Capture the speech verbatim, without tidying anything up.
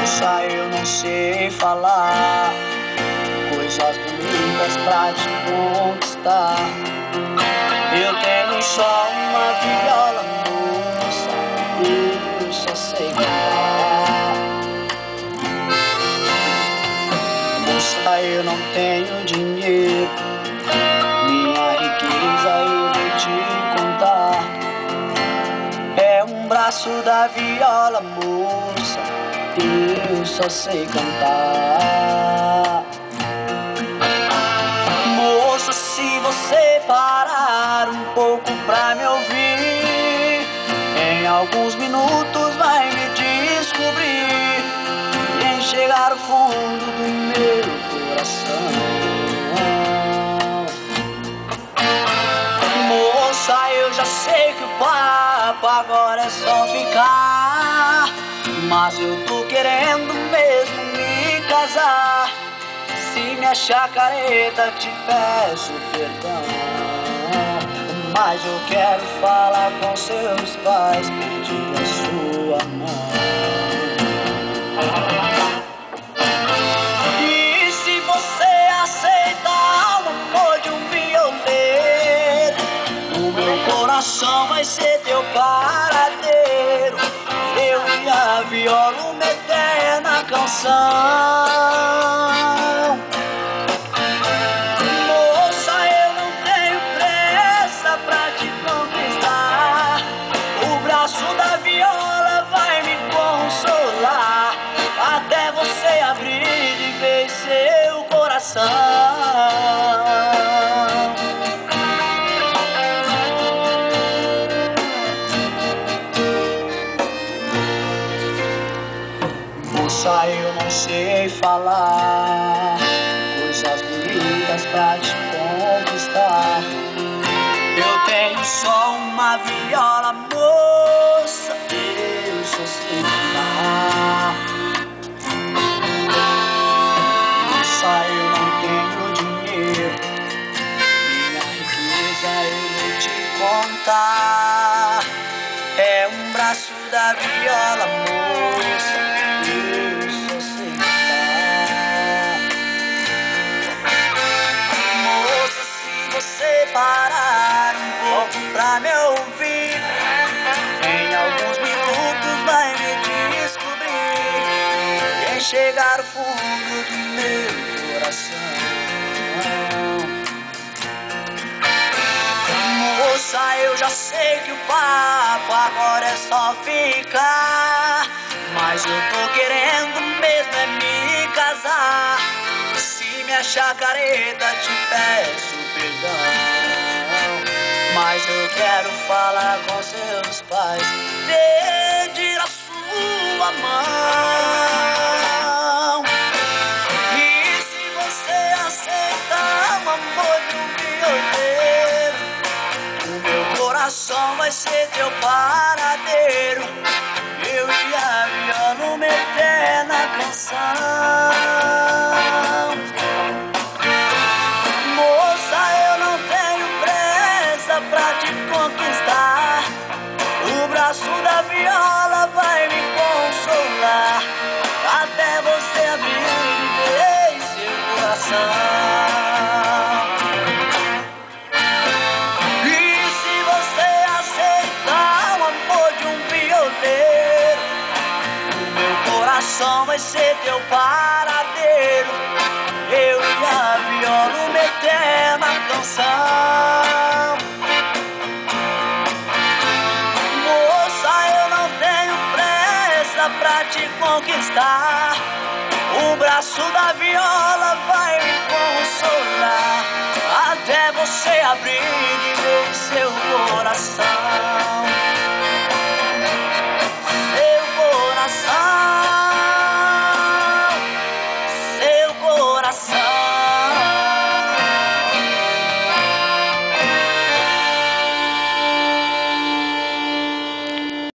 Moça, eu não sei falar coisas bonitas pra te conquistar. Eu tenho só uma viola, moça, eu só sei cantar. Moça, eu não tenho dinheiro, minha riqueza eu vou te contar. É um braço da viola, moça, eu só sei cantar. Moça, se você parar um pouco pra me ouvir, em alguns minutos vai me descobrir e enxergar o fundo do meu coração. Moça, eu já sei que o papo agora é só ficar, mas eu tô querendo mesmo me casar. Se me achar careta, te peço perdão, mas eu quero falar com seus pais, pedir a sua mão. E se você aceitar o amor de um violeiro, o meu coração vai ser teu paradeiro. Eu e a viola, uma eterna canção. Moça, eu não tenho pressa pra te conquistar. O braço da viola vai me consolar, até você abrir de vez seu coração. Moça, eu não sei falar coisas bonitas pra te conquistar. Eu tenho só uma viola, moça, eu só sei cantar. Moça, eu não tenho dinheiro, minha riqueza eu vou te contar. É um braço da viola, moça, eu só sei cantar. Moça, se você parar um pouco pra me ouvir, em alguns minutos vai me descobrir e enxergar o fundo do meu coração. Moça, eu já sei que o papo agora é só ficar, mas eu tô querendo mesmo é me casar. Se me achar careta, te peço perdão, mas eu quero falar com seus pais, pedir a sua mão. E se você aceitar o amor de um violeiro, o meu coração vai ser teu paradeiro. Eu e a viola, uma eterna canção. Moça, eu não tenho pressa pra te conquistar. O braço da viola vai me consolar, até você abrir seu coração. Vai ser teu paradeiro. Eu e a viola, uma eterna canção. Moça, eu não tenho pressa pra te conquistar. O braço da viola vai me consolar, até você abrir de vez seu coração.